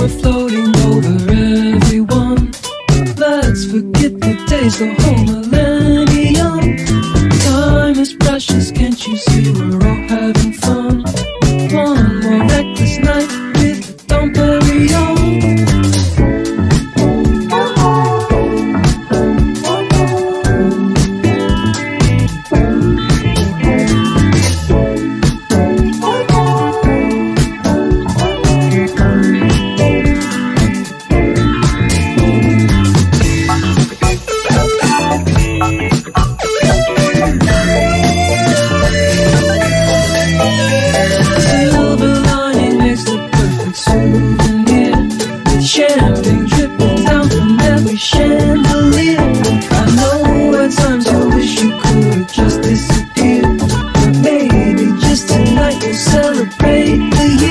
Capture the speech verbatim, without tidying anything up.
we're floating over everyone. Let's forget the days, the whole millennium. Time is precious, can't you see we're all having fun? One more reckless night with Don't Bury On. Champagne dripping down from every chandelier. I know at times you wish you could just disappear, but maybe just tonight we'll celebrate the year.